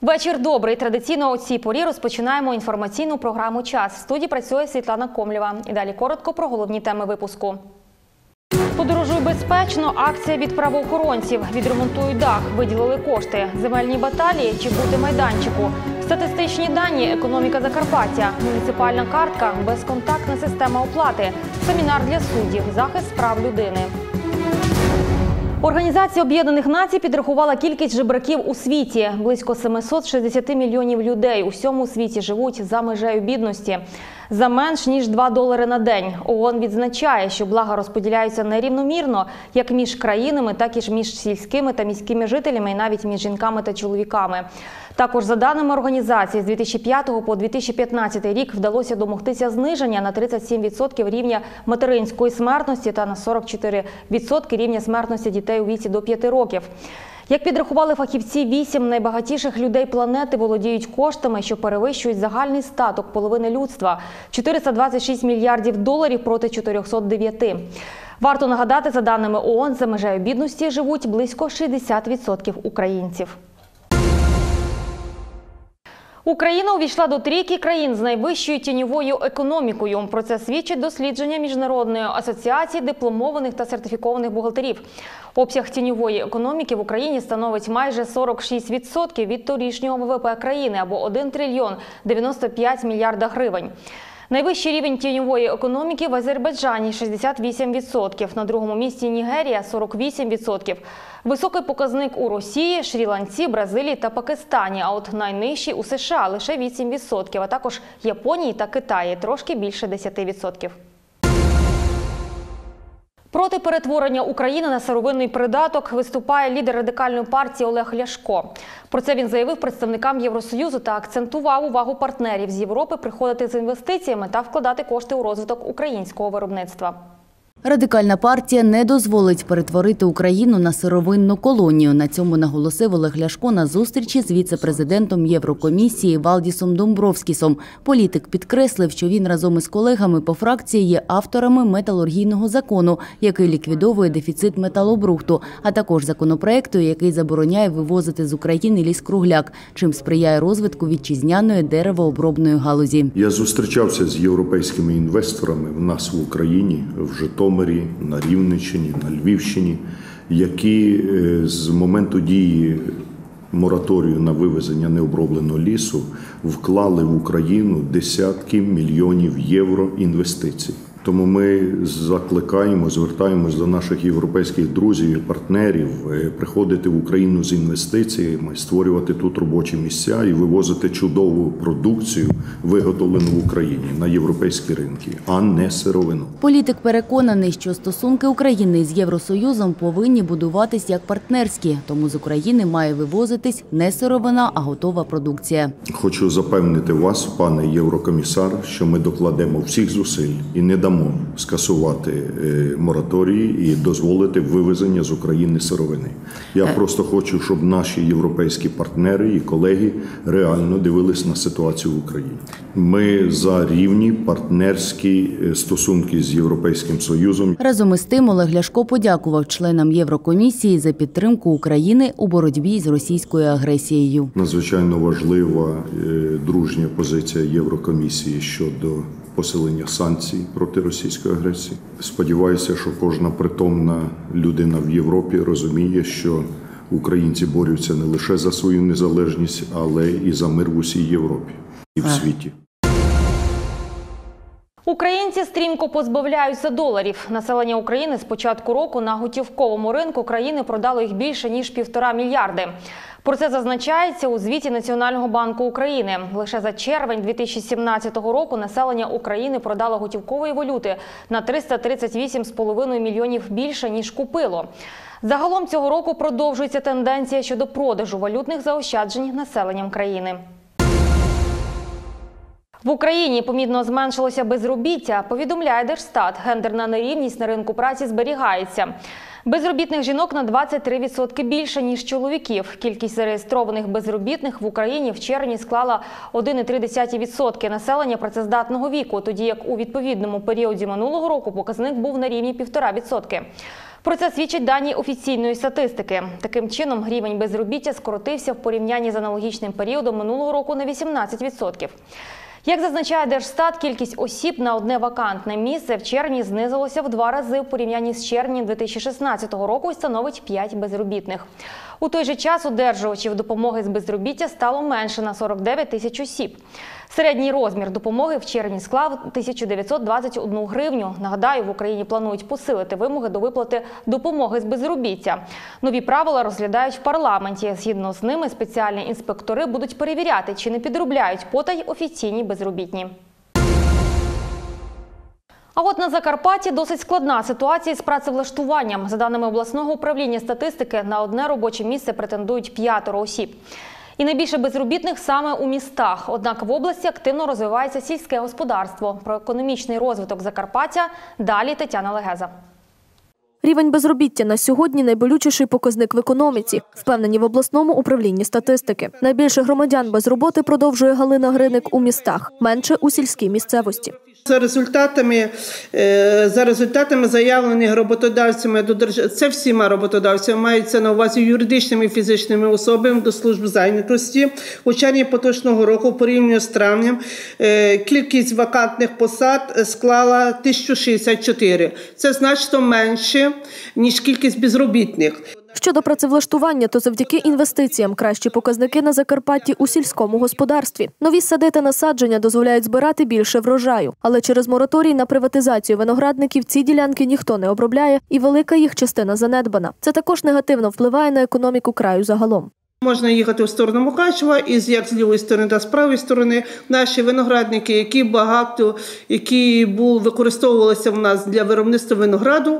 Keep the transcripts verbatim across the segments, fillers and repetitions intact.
Вечір добрий. Традиційно о цій порі розпочинаємо інформаційну програму «Час». В студії працює Світлана Комлєва. І далі коротко про головні теми випуску. Подорожуй безпечно. Акція від правоохоронців. Відремонтують дах. Виділили кошти. Земельні баталії чи бути майданчику. Статистичні дані. Економіка Закарпаття. Муніципальна картка. Безконтактна система оплати. Семінар для суддів. Захист прав людини. Організація Об'єднаних Націй підрахувала кількість жебраків у світі. Близько сімсот шістдесят мільйонів людей у всьому світі живуть за межею бідності. За менш ніж два долари на день. ООН відзначає, що блага розподіляються нерівномірно, як між країнами, так і між сільськими та міськими жителями, і навіть між жінками та чоловіками. Також, за даними організації, з дві тисячі п'ятого по дві тисячі п'ятнадцятий рік вдалося домогтися зниження на тридцять сім відсотків рівня материнської смертності та на сорок чотири відсотки рівня смертності дітей у віці до п'яти років. Як підрахували фахівці, вісім найбагатіших людей планети володіють коштами, що перевищують загальний статок половини людства – чотириста двадцять шість мільярдів доларів проти чотирьохсот дев'яти. Варто нагадати, за даними ООН, за межею бідності живуть близько шістдесят відсотків українців. Україна увійшла до трійки країн з найвищою тіньовою економікою. Про це свідчить дослідження Міжнародної асоціації дипломованих та сертифікованих бухгалтерів. Обсяг тіньової економіки в Україні становить майже сорок шість відсотків від торішнього ВВП країни, або один трильйон дев'яносто п'ять мільярда гривень. Найвищий рівень тіньової економіки в Азербайджані – шістдесят вісім відсотків, на другому місці Нігерія – сорок вісім відсотків. Високий показник у Росії, Шрі-Ланці, Бразилії та Пакистані, а от найнижчий у США – лише вісім відсотків, а також Японії та Китаї – трошки більше десяти відсотків. Проти перетворення України на сировинний придаток виступає лідер Радикальної партії Олег Ляшко. Про це він заявив представникам Євросоюзу та акцентував увагу партнерів з Європи приходити з інвестиціями та вкладати кошти у розвиток українського виробництва. Радикальна партія не дозволить перетворити Україну на сировинну колонію. На цьому наголосив Олег Ляшко на зустрічі з віце-президентом Єврокомісії Валдісом Домбровскісом. Політик підкреслив, що він разом із колегами по фракції є авторами металургійного закону, який ліквідовує дефіцит металобрухту, а також законопроекту, який забороняє вивозити з України ліс-кругляк, чим сприяє розвитку вітчизняної деревообробної галузі. Я зустрічався з європейськими інвесторами в нас в Україні, в Житомирі, на Рівненщині, на Львівщині, які з моменту дії мораторію на вивезення необробленого лісу вклали в Україну десятки мільйонів євро інвестицій. Тому ми закликаємо, звертаємось до наших європейських друзів і партнерів приходити в Україну з інвестиціями, створювати тут робочі місця і вивозити чудову продукцію, виготовлену в Україні, на європейські ринки, а не сировину. Політик переконаний, що стосунки України з Євросоюзом повинні будуватись як партнерські, тому з України має вивозитись не сировина, а готова продукція. Хочу запевнити вас, пане єврокомісар, що ми докладемо всіх зусиль і не дамо скасувати мораторії і дозволити вивезення з України сировини. Я просто хочу, щоб наші європейські партнери і колеги реально дивились на ситуацію в Україні. Ми за рівні партнерські стосунки з Європейським Союзом. Разом із тим Олег Ляшко подякував членам Єврокомісії за підтримку України у боротьбі з російською агресією. Надзвичайно важлива дружня позиція Єврокомісії щодо посилення санкцій проти російської агресії. Сподіваюся, що кожна притомна людина в Європі розуміє, що українці борються не лише за свою незалежність, але і за мир в усій Європі і в світі. Українці стрімко позбавляються доларів. Населення України з початку року на готівковому ринку країни продало їх більше, ніж півтора мільярди. Про це зазначається у звіті Національного банку України. Лише за червень дві тисячі сімнадцятого року населення України продало готівкової валюти на триста тридцять вісім цілих п'ять десятих мільйонів більше, ніж купило. Загалом цього року продовжується тенденція щодо продажу валютних заощаджень населенням країни. В Україні помітно зменшилося безробіття, повідомляє Держстат. Гендерна нерівність на ринку праці зберігається. Безробітних жінок на двадцять три відсотки більше, ніж чоловіків. Кількість зареєстрованих безробітних в Україні в червні склала один цілих три десятих відсотка населення працездатного віку, тоді як у відповідному періоді минулого року показник був на рівні півтора відсотки. Про це свідчать дані офіційної статистики. Таким чином, рівень безробіття скоротився в порівнянні з аналогічним періодом минулого року на вісімнадцять відсотків. Як зазначає Держстат, кількість осіб на одне вакантне місце в червні знизилося в два рази в порівнянні з червнем дві тисячі шістнадцятого року і становить п'ять безробітних. У той же час одержувачів допомоги з безробіття стало менше на сорок дев'ять тисяч осіб. Середній розмір допомоги в червні склав тисячу дев'ятсот двадцять одну гривню. Нагадаю, в Україні планують посилити вимоги до виплати допомоги з безробіття. Нові правила розглядають в парламенті. Згідно з ними, спеціальні інспектори будуть перевіряти, чи не підробляють потай офіційні безробітні. А от на Закарпатті досить складна ситуація з працевлаштуванням. За даними обласного управління статистики, на одне робоче місце претендують п'ятеро осіб. І найбільше безробітних саме у містах. Однак в області активно розвивається сільське господарство. Про економічний розвиток Закарпаття далі Тетяна Легеза. Рівень безробіття на сьогодні – найболючіший показник в економіці, впевнені в обласному управлінні статистики. Найбільше громадян без роботи, продовжує Галина Гриник, у містах, менше у сільській місцевості. За результатами, за результатами заявлених роботодавцями до держави, це всіма роботодавцями, мається на увазі юридичними і фізичними особами до служб зайнятості. У червні поточного року, порівняно з травнем, кількість вакантних посад склала тисячу шістдесят чотири. Це значно менше, ніж кількість безробітних. Щодо працевлаштування, то завдяки інвестиціям кращі показники на Закарпатті у сільському господарстві. Нові сади та насадження дозволяють збирати більше врожаю. Але через мораторій на приватизацію виноградників ці ділянки ніхто не обробляє і велика їх частина занедбана. Це також негативно впливає на економіку краю загалом. Можна їхати в сторону Мукачева, і як з лівої сторони та з правої сторони наші виноградники, які багато, які були, використовувалися в нас для виробництва винограду,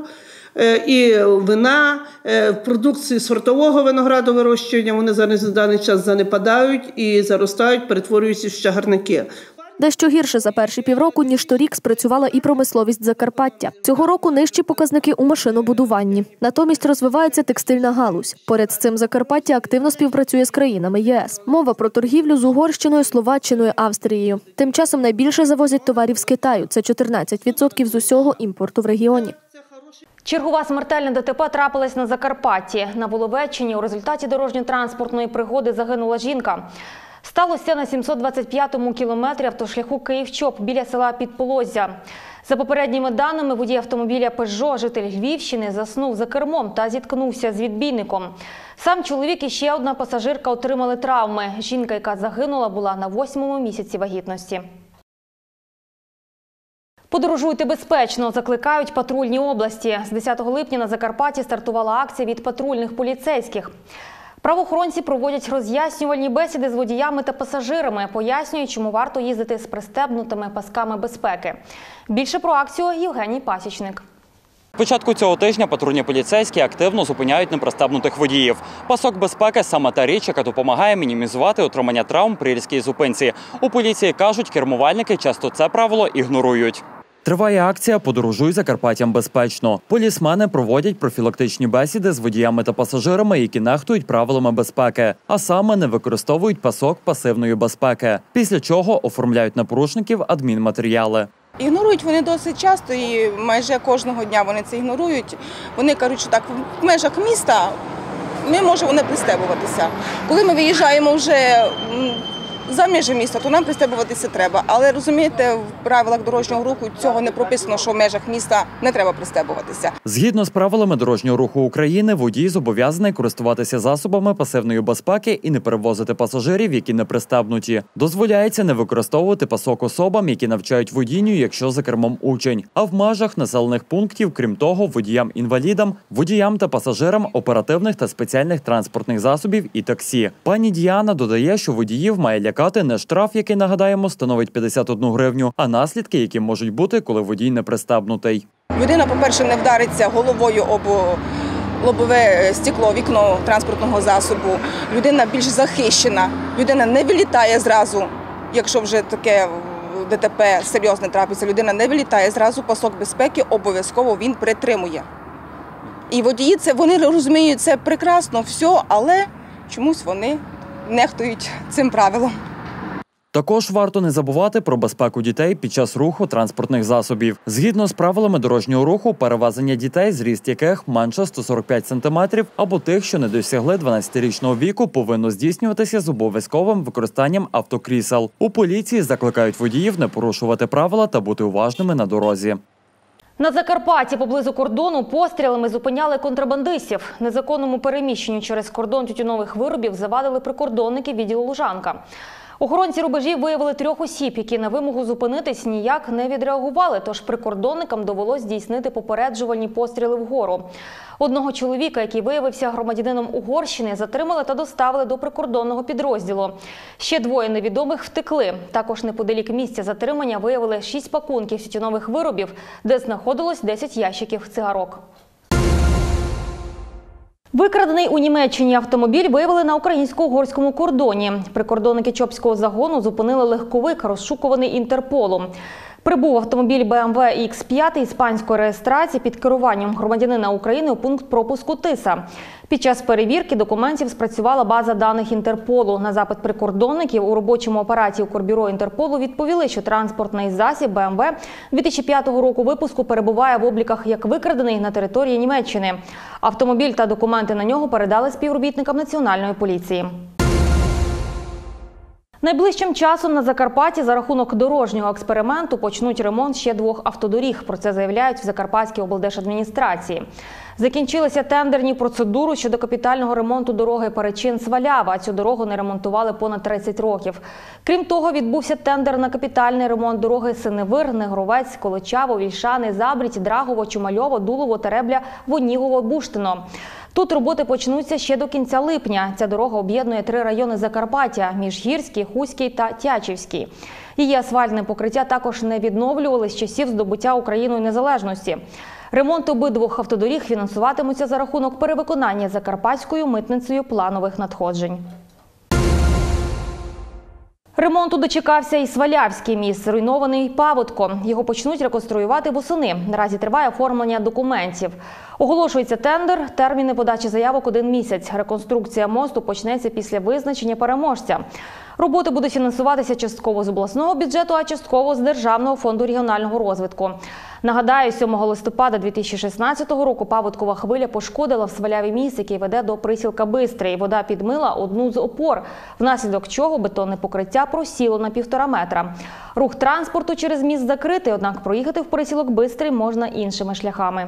і вина, продукції сортового винограду вирощування, вони зараз на даний час занепадають і заростають, перетворюються в чагарники. Дещо гірше за перші півроку, ніж торік, спрацювала і промисловість Закарпаття. Цього року нижчі показники у машинобудуванні. Натомість розвивається текстильна галузь. Поряд з цим Закарпаття активно співпрацює з країнами ЄС. Мова про торгівлю з Угорщиною, Словаччиною, Австрією. Тим часом найбільше завозять товарів з Китаю – це чотирнадцять відсотків з усього імпорту в регіоні. Чергова смертельна ДТП трапилась на Закарпатті. На Воловеччині у результаті дорожньо-транспортної пригоди загинула жінка. Сталося на сімсот двадцять п'ятому кілометрі автошляху Київ-Чоп біля села Підполоззя. За попередніми даними, водій автомобіля «Пежо», житель Львівщини, заснув за кермом та зіткнувся з відбійником. Сам чоловік і ще одна пасажирка отримали травми. Жінка, яка загинула, була на восьмому місяці вагітності. Подорожуйте безпечно, закликають патрульні області. З десятого липня на Закарпатті стартувала акція від патрульних поліцейських. Правоохоронці проводять роз'яснювальні бесіди з водіями та пасажирами, пояснюють, чому варто їздити з пристебнутими пасками безпеки. Більше про акцію Євгеній Пасічник. З початку цього тижня патрульні поліцейські активно зупиняють непристебнутих водіїв. Пасок безпеки – саме та річ, яка допомагає мінімізувати отримання травм при різкій зупинці. У поліції кажуть, кермувальники часто це правило ігнорують. Триває акція «Подорожуй Закарпаттям безпечно». Полісмени проводять профілактичні бесіди з водіями та пасажирами, які нехтують правилами безпеки, а саме не використовують пасок пасивної безпеки, після чого оформляють на порушників адмінматеріали. Ігнорують вони досить часто і майже кожного дня вони це ігнорують. Вони кажуть, що так, в межах міста ми можемо не пристебуватися. Коли ми виїжджаємо вже за межі міста, то нам пристебуватися треба. Але, розумієте, в правилах дорожнього руху цього не прописано, що в межах міста не треба пристебуватися. Згідно з правилами дорожнього руху України, водій зобов'язаний користуватися засобами пасивної безпеки і не перевозити пасажирів, які не пристебнуті. Дозволяється не використовувати пасок особам, які навчають водінню, якщо за кермом учень. А в межах населених пунктів, крім того, водіям-інвалідам, водіям та пасажирам оперативних та спеціальних транспортних засобів і таксі. Пані Діана додає, що водіїв має лякати не штраф, який, нагадаємо, становить п'ятдесят одну гривню, а наслідки, які можуть бути, коли водій не пристебнутий. Людина, по-перше, не вдариться головою об лобове стекло, вікно транспортного засобу. Людина більш захищена. Людина не вилітає зразу, якщо вже таке ДТП серйозне трапиться. Людина не вилітає зразу, пасок безпеки обов'язково він притримує. І водії, це, вони розуміють це прекрасно, все, але чомусь вони нехтують цим правилом. Також варто не забувати про безпеку дітей під час руху транспортних засобів. Згідно з правилами дорожнього руху, перевезення дітей, зріст яких менше сто сорок п'ять сантиметрів, або тих, що не досягли дванадцятирічного віку, повинно здійснюватися з обов'язковим використанням автокрісел. У поліції закликають водіїв не порушувати правила та бути уважними на дорозі. На Закарпатті поблизу кордону пострілами зупиняли контрабандистів. Незаконному переміщенню через кордон тютюнових виробів завадили прикордонники відділу Лужанка. Охоронці рубежів виявили трьох осіб, які на вимогу зупинитись ніяк не відреагували, тож прикордонникам довелось здійснити попереджувальні постріли вгору. Одного чоловіка, який виявився громадянином Угорщини, затримали та доставили до прикордонного підрозділу. Ще двоє невідомих втекли. Також неподалік місця затримання виявили шість пакунків тютюнових виробів, де знаходилось десять ящиків цигарок. Викрадений у Німеччині автомобіль виявили на українсько-угорському кордоні. Прикордонники Чопського загону зупинили легковик, розшукуваний Інтерполом. Прибув автомобіль Бе Ем Ве Ікс п'ять іспанської реєстрації під керуванням громадянина України у пункт пропуску Тиса. Під час перевірки документів спрацювала база даних Інтерполу. На запит прикордонників у робочому апараті Укрбюро Інтерполу відповіли, що транспортний засіб Бе Ем Ве дві тисячі п'ятого року випуску перебуває в обліках як викрадений на території Німеччини. Автомобіль та документи на нього передали співробітникам Національної поліції. Найближчим часом на Закарпатті за рахунок дорожнього експерименту почнуть ремонт ще двох автодоріг. Про це заявляють в Закарпатській облдержадміністрації. Закінчилися тендерні процедури щодо капітального ремонту дороги Перечин-Свалява. Цю дорогу не ремонтували понад тридцять років. Крім того, відбувся тендер на капітальний ремонт дороги Синевир, Негровець, Колочаво, Вільшани, Забрідь, Драгово, Чумальово, Дулово, Теребля, Вонігово, Буштино. Тут роботи почнуться ще до кінця липня. Ця дорога об'єднує три райони Закарпаття – Міжгірський, Хуський та Тячівський. Її асфальтне покриття також не відновлювали з часів здобуття Україною незалежності. Ремонт обидвох автодоріг фінансуватимуться за рахунок перевиконання Закарпатською митницею планових надходжень. Ремонту дочекався і Свалявський міст, зруйнований паводком. Його почнуть реконструювати восени. Наразі триває оформлення документів. Оголошується тендер, терміни подачі заявок – один місяць. Реконструкція мосту почнеться після визначення переможця. Роботи будуть фінансуватися частково з обласного бюджету, а частково з Державного фонду регіонального розвитку. Нагадаю, сьомого листопада дві тисячі шістнадцятого року паводкова хвиля пошкодила в Сваляві міст, який веде до присілка Бистрий. Вода підмила одну з опор, внаслідок чого бетонне покриття просіло на півтора метра. Рух транспорту через міст закритий, однак проїхати в присілок Бистрий можна іншими шляхами.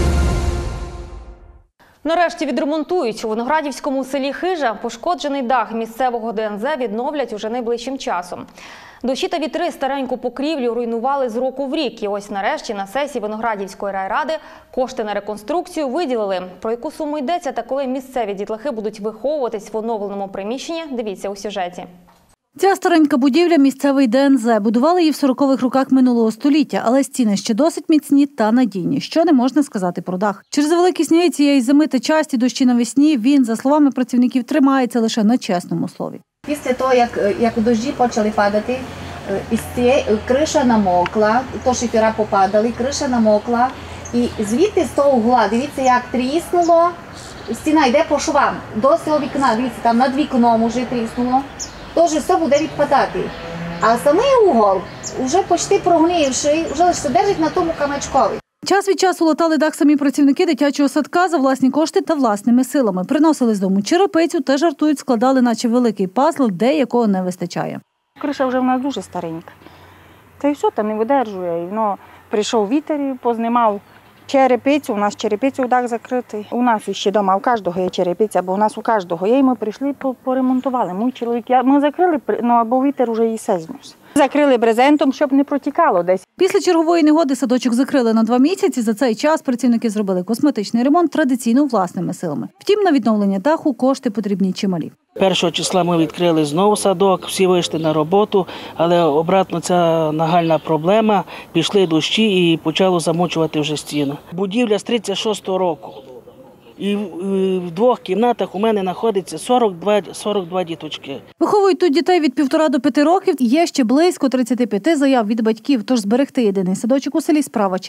Нарешті відремонтують. У Виноградівському селі Хижа пошкоджений дах місцевого Де Ен Де відновлять уже найближчим часом. Дощі та вітри стареньку покрівлю руйнували з року в рік. І ось нарешті на сесії Виноградівської райради кошти на реконструкцію виділили. Про яку суму йдеться та коли місцеві дітлахи будуть виховуватись в оновленому приміщенні, дивіться у сюжеті. Ця старенька будівля – місцевий Де Ен Де. Будували її в сорокових роках минулого століття, але стіни ще досить міцні та надійні, що не можна сказати про дах. Через великі сніги цієї зими та часті дощі навесні він, за словами працівників, тримається лише на чесному слові. Після того, як, як дощі почали падати, із цієї криша намокла, то шифера попадали, криша намокла, і звідти з того угла, дивіться, як тріснуло, стіна йде по швам, до цього вікна, дивіться, там над вікном вже тріснуло. Тож все буде відпадати. А самий угол, вже почти прогнивший, вже лише держить на тому камечкові. Час від часу латали дах самі працівники дитячого садка за власні кошти та власними силами. Приносили з дому черепицю та, жартують, складали наче великий пазл, де якого не вистачає. Криша вже в нас дуже старенька. Та й все, та не видержує. І воно прийшов вітер і познімав черепицю. У нас черепицю дах закритий. У нас ще вдома у кожного є черепиця, бо у нас у кожного є. І ми прийшли, поремонтували. Мій чоловік, ми закрили, ну, або вітер вже і все знявся. Закрили брезентом, щоб не протікало десь. Після чергової негоди садочок закрили на два місяці. За цей час працівники зробили косметичний ремонт традиційно власними силами. Втім, на відновлення даху кошти потрібні чималі. Першого числа ми відкрили знову садок, всі вийшли на роботу, але обратно ця нагальна проблема, пішли дощі і почало замочувати вже стіну. Будівля з тридцять шостого року. І в двох кімнатах у мене знаходиться сорок два, сорок два діточки. Виховують тут дітей від півтора до п'яти років. Є ще близько тридцяти п'яти заяв від батьків, тож зберегти єдиний садочок у селі – справа честі.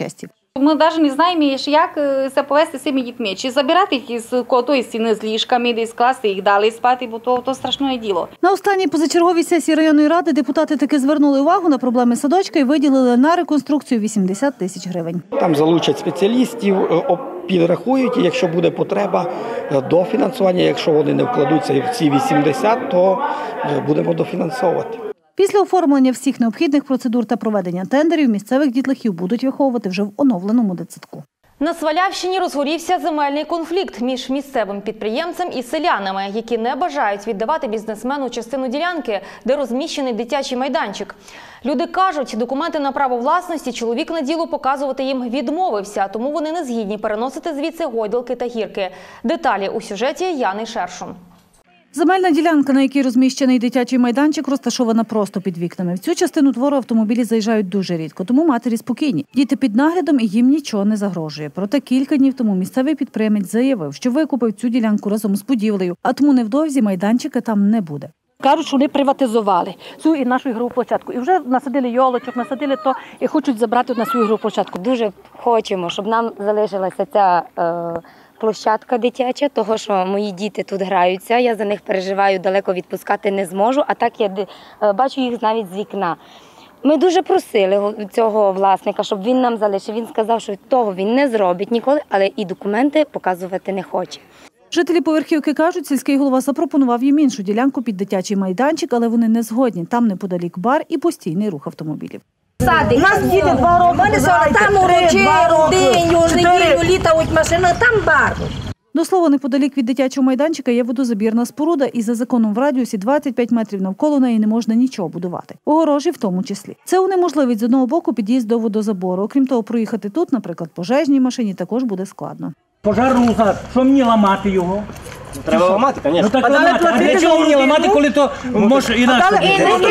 Ми навіть не знаємо, як себе повести з цими дітьми. Чи забирати їх із тої стіни з ліжками, десь класти їх далі спати, бо то, то страшне діло. На останній позачерговій сесії районної ради депутати таки звернули увагу на проблеми садочка і виділили на реконструкцію вісімдесят тисяч гривень. Там залучать спеціалістів, підрахують, і якщо буде потреба до фінансування, якщо вони не вкладуться в ці вісімдесят, то будемо дофінансовувати. Після оформлення всіх необхідних процедур та проведення тендерів місцевих дітлахів будуть виховувати вже в оновленому дитсадку. На Свалявщині розгорівся земельний конфлікт між місцевим підприємцем і селянами, які не бажають віддавати бізнесмену частину ділянки, де розміщений дитячий майданчик. Люди кажуть, документи на право власності чоловік на ділу показувати їм відмовився, тому вони не згідні переносити звідси гойдалки та гірки. Деталі у сюжеті Яни Шершун. Земельна ділянка, на якій розміщений дитячий майданчик, розташована просто під вікнами. В цю частину двору автомобілі заїжджають дуже рідко, тому матері спокійні. Діти під наглядом і їм нічого не загрожує. Проте кілька днів тому місцевий підприємець заявив, що викупив цю ділянку разом з будівлею, а тому невдовзі майданчика там не буде. Кажуть, що вони приватизували цю і нашу ігрову площадку. І вже насадили йолочок, насадили то і хочуть забрати на свою ігрову площадку. Дуже хочемо, щоб нам залишилася ця е, площадка дитяча, того, що мої діти тут граються. Я за них переживаю, далеко відпускати не зможу, а так я е, бачу їх навіть з вікна. Ми дуже просили цього власника, щоб він нам залишив. Він сказав, що того він не зробить ніколи, але і документи показувати не хоче. Жителі поверхівки кажуть, сільський голова запропонував їм іншу ділянку під дитячий майданчик, але вони не згодні. Там неподалік бар і постійний рух автомобілів. Сади, у нас діти два роки. У мене там урочі, родиню, неділю, літають машини, там бар. До слова, неподалік від дитячого майданчика є водозабірна споруда, і за законом в радіусі двадцять п'ять метрів навколо неї не можна нічого будувати. Огорожі в тому числі. Це унеможливить з одного боку під'їзд до водозабору. Окрім того, проїхати тут, наприклад, пожежній машині також буде складно. Пожарну зараз, що мені ламати його? Треба ламати, звісно. Ну так ламати. А для чого мені ламати, коли то може інакше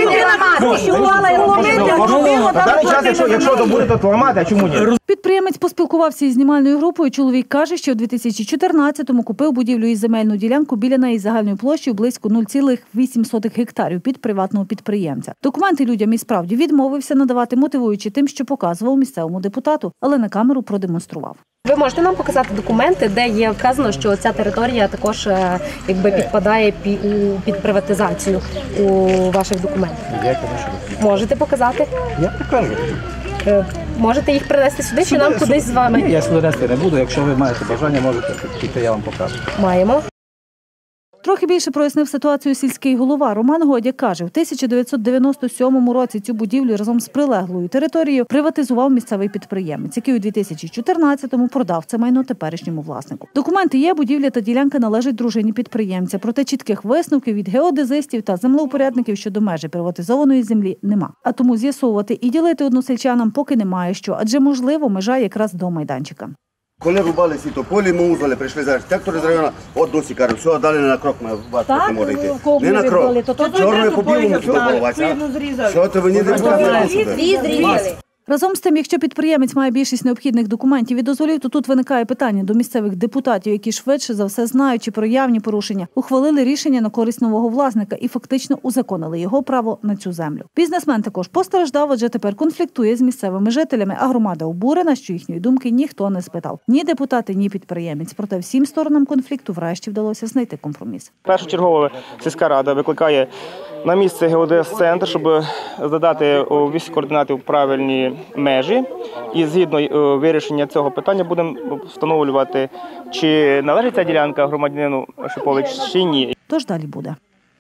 бути? Якщо то буде, то ламати, а чому ні? Підприємець поспілкувався із знімальною групою. Чоловік каже, що у дві тисячі чотирнадцятому купив будівлю із земельну ділянку біля неї загальною площею близько нуль цілих вісім сотих гектарів під приватного підприємця. Документи людям і справді відмовився надавати, мотивуючи тим, що показував місцевому депутату, але на камеру продемонстрував. Ви можете нам показати документи, де є вказано, що ця територія також якби підпадає під приватизацію у ваших документах? Я можете показати? Я покажу. Можете їх принести сюди, чи нам кудись з вами? Ні, я сюди нести не буду. Якщо ви маєте бажання, можете піти, я вам покажу. Маємо. Трохи більше прояснив ситуацію сільський голова. Роман Годяк каже, в тисяча дев'ятсот дев'яносто сьомому році цю будівлю разом з прилеглою територією приватизував місцевий підприємець, який у дві тисячі чотирнадцятому продав це майно теперішньому власнику. Документи є, будівля та ділянка належать дружині підприємця, проте чітких висновків від геодезистів та землеупорядників щодо межі приватизованої землі нема. А тому з'ясовувати і ділити односельчанам поки немає що, адже можливо межа якраз до майданчика. Коли рубали сітополі, ми узвали, прийшли зараз трактори з району, от досі кажуть, все, далі не на крок ми бачити не може йти. Не на крок. Чорною по білому спілкуватися. Що то ви не дивитися? Разом з тим, якщо підприємець має більшість необхідних документів і дозволів, то тут виникає питання до місцевих депутатів, які швидше за все, знаючи про явні порушення, ухвалили рішення на користь нового власника і фактично узаконили його право на цю землю. Бізнесмен також постраждав, адже тепер конфліктує з місцевими жителями, а громада обурена, що їхньої думки ніхто не спитав. Ні депутати, ні підприємець. Проте всім сторонам конфлікту врешті вдалося знайти компроміс. Першочергово сільська рада викликає на місце геодезцентр, щоб задати всі координати в правильні межі. І згідно вирішення цього питання будемо встановлювати, чи належить ця ділянка громадянину Шипович, чи ні. Тож далі буде.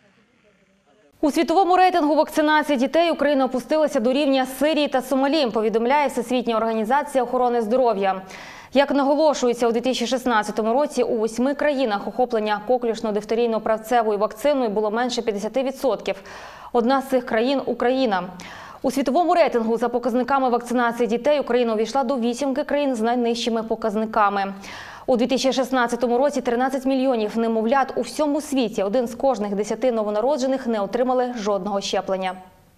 У світовому рейтингу вакцинації дітей Україна опустилася до рівня Сирії та Сомалі, повідомляє Всесвітня організація охорони здоров'я. Як наголошується, у дві тисячі шістнадцятому році у восьми країнах охоплення коклюшно-дифтерійно-правцевою вакциною було менше п'ятдесят відсотків. Одна з цих країн – Україна. У світовому рейтингу за показниками вакцинації дітей Україна увійшла до вісімки країн з найнижчими показниками. У дві тисячі шістнадцятому році тринадцять мільйонів немовлят у всьому світі, один з кожних десяти новонароджених не отримали жодного щеплення.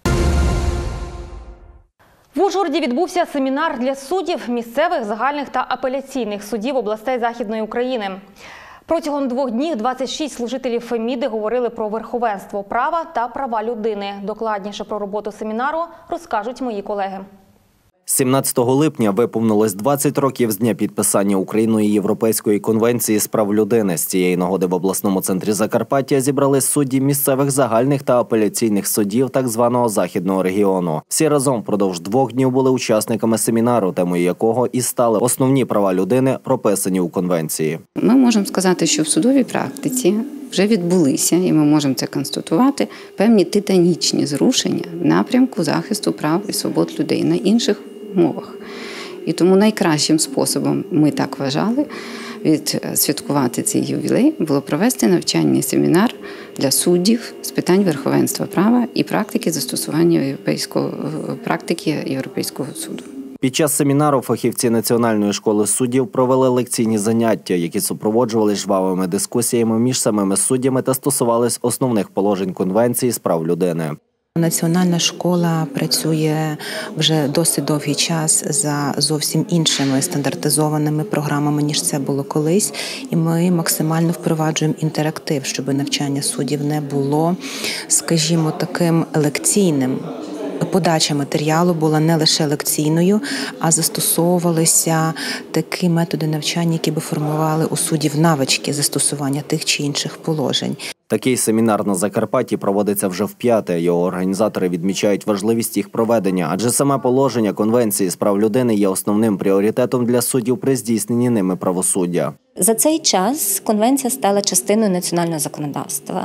В Ужгороді відбувся семінар для суддів місцевих, загальних та апеляційних судів областей Західної України. Протягом двох днів двадцять шість служителів Феміди говорили про верховенство права та права людини. Докладніше про роботу семінару розкажуть мої колеги. сімнадцятого липня виповнилось двадцять років з дня підписання Україною Європейської конвенції з прав людини. З цієї нагоди в обласному центрі Закарпаття зібрались судді місцевих загальних та апеляційних судів так званого Західного регіону. Всі разом впродовж двох днів були учасниками семінару, темою якого і стали основні права людини, прописані у конвенції. Ми можемо сказати, що в судовій практиці вже відбулися, і ми можемо це констатувати, певні титанічні зрушення в напрямку захисту прав і свобод людей на інших мовах. І тому найкращим способом, ми так вважали, відсвяткувати цей ювілей було провести навчальний семінар для суддів з питань верховенства права і практики застосування європейського, практики Європейського суду. Під час семінару фахівці Національної школи суддів провели лекційні заняття, які супроводжувались жвавими дискусіями між самими суддями та стосувались основних положень Конвенції з прав людини. Національна школа працює вже досить довгий час за зовсім іншими стандартизованими програмами, ніж це було колись. І ми максимально впроваджуємо інтерактив, щоб навчання суддів не було, скажімо, таким лекційним. Подача матеріалу була не лише лекційною, а застосовувалися такі методи навчання, які би формували у суддів навички застосування тих чи інших положень. Такий семінар на Закарпатті проводиться вже вп'яте. Його організатори відмічають важливість їх проведення, адже саме положення Конвенції з прав людини є основним пріоритетом для суддів при здійсненні ними правосуддя. За цей час конвенція стала частиною національного законодавства.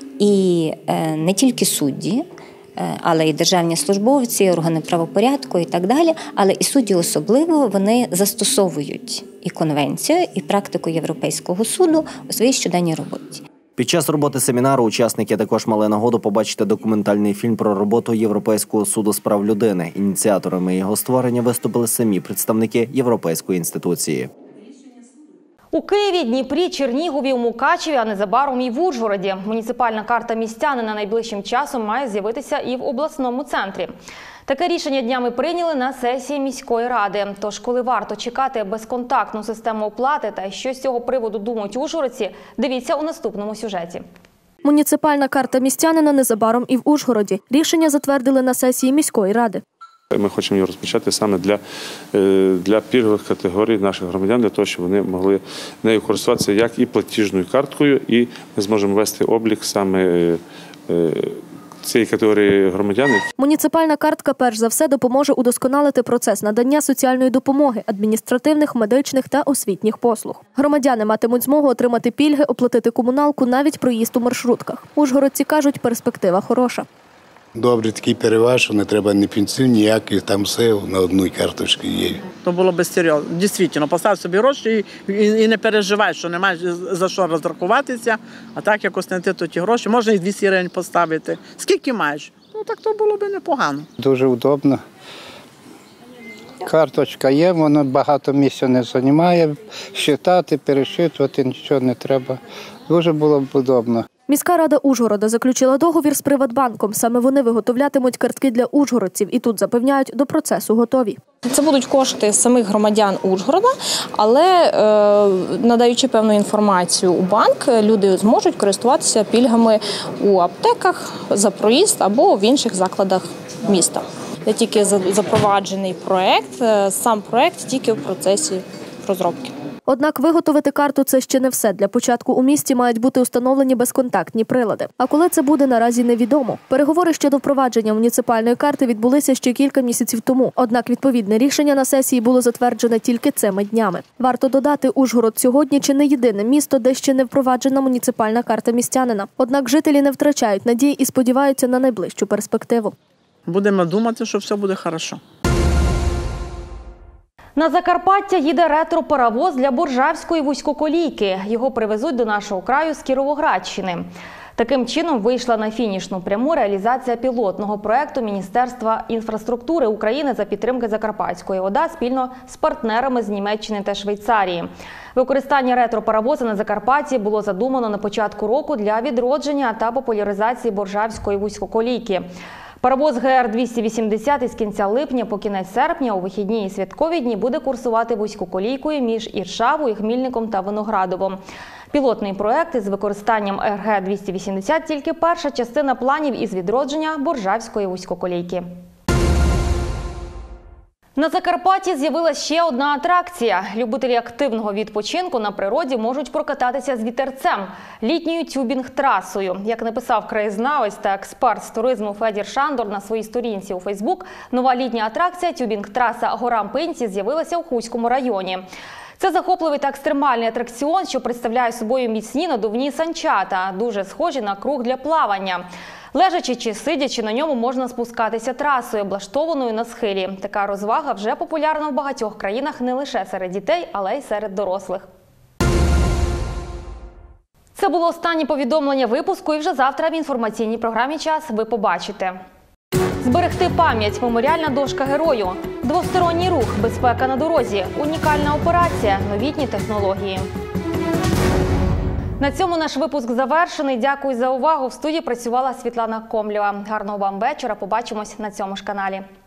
І не тільки судді, але і державні службовці, органи правопорядку і так далі, але і судді особливо, вони застосовують і конвенцію, і практику Європейського суду у своїй щоденній роботі. Під час роботи семінару учасники також мали нагоду побачити документальний фільм про роботу Європейського суду з прав людини. Ініціаторами його створення виступили самі представники Європейської інституції. У Києві, Дніпрі, Чернігові, Мукачеві, а незабаром і в Ужгороді. Муніципальна карта містянина найближчим часом має з'явитися і в обласному центрі. Таке рішення днями прийняли на сесії міської ради. Тож, коли варто чекати безконтактну систему оплати та що з цього приводу думають ужгородці, дивіться у наступному сюжеті. Муніципальна карта містянина незабаром і в Ужгороді. Рішення затвердили на сесії міської ради. Ми хочемо її розпочати саме для, для пільгових категорій наших громадян, для того, щоб вони могли нею користуватися як і платіжною карткою, і ми зможемо вести облік саме цієї категорії громадян. Муніципальна картка перш за все допоможе удосконалити процес надання соціальної допомоги, адміністративних, медичних та освітніх послуг. Громадяни матимуть змогу отримати пільги, оплатити комуналку, навіть проїзд у маршрутках. Ужгородці кажуть, перспектива хороша. Добре, такий переваж, що не треба ні пенсію, ніякий, там все на одній карточці є. То було б серйозно. Дійсно, постав собі гроші і, і, і не переживай, що не маєш за що розрахуватися, а так якось знайти то ті гроші, можна і двісті гривень поставити. Скільки маєш? Ну так то було б непогано. Дуже удобно. Карточка є, вона багато місця не займає, считати, пересчитувати нічого не треба. Дуже було б удобно. Міська рада Ужгорода заключила договір з Приватбанком. Саме вони виготовлятимуть картки для ужгородців і тут запевняють, до процесу готові. Це будуть кошти самих громадян Ужгорода, але е, надаючи певну інформацію у банк, люди зможуть користуватися пільгами у аптеках за проїзд або в інших закладах міста. Це тільки запроваджений проєкт, сам проєкт тільки в процесі розробки. Однак виготовити карту – це ще не все. Для початку у місті мають бути установлені безконтактні прилади. А коли це буде, наразі невідомо. Переговори щодо впровадження муніципальної карти відбулися ще кілька місяців тому. Однак відповідне рішення на сесії було затверджене тільки цими днями. Варто додати, Ужгород сьогодні чи не єдине місто, де ще не впроваджена муніципальна карта містянина. Однак жителі не втрачають надії і сподіваються на найближчу перспективу. Будемо думати, що все буде добре. На Закарпаття їде ретро-паровоз для Боржавської вузькоколійки. Його привезуть до нашого краю з Кіровоградщини. Таким чином вийшла на фінішну пряму реалізація пілотного проєкту Міністерства інфраструктури України за підтримки Закарпатської ОДА спільно з партнерами з Німеччини та Швейцарії. Використання ретро-паровоза на Закарпатті було задумано на початку року для відродження та популяризації Боржавської вузькоколійки. Паровоз Ге Ер двісті вісімдесят із кінця липня по кінець серпня у вихідні і святкові дні буде курсувати вузькоколійкою між Іршавою, Хмільником та Виноградовом. Пілотний проєкт із використанням Ер Ге двісті вісімдесят – тільки перша частина планів із відродження Боржавської вузькоколійки. На Закарпатті з'явилася ще одна атракція. Любителі активного відпочинку на природі можуть прокататися з вітерцем – літньою тюбінг-трасою. Як написав краєзнавець та експерт з туризму Федір Шандор на своїй сторінці у Фейсбук, нова літня атракція тюбінг-траса Гора-Мпинці з'явилася у Хуському районі. Це захопливий та екстремальний атракціон, що представляє собою міцні надувні санчата, дуже схожі на круг для плавання. Лежачи чи сидячи на ньому можна спускатися трасою, облаштованою на схилі. Така розвага вже популярна в багатьох країнах не лише серед дітей, але й серед дорослих. Це було останнє повідомлення випуску, і вже завтра в інформаційній програмі «Час» ви побачите. Зберегти пам'ять, меморіальна дошка герою, двосторонній рух, безпека на дорозі, унікальна операція, новітні технології. На цьому наш випуск завершений. Дякую за увагу. В студії працювала Світлана Комлєва. Гарного вам вечора. Побачимось на цьому ж каналі.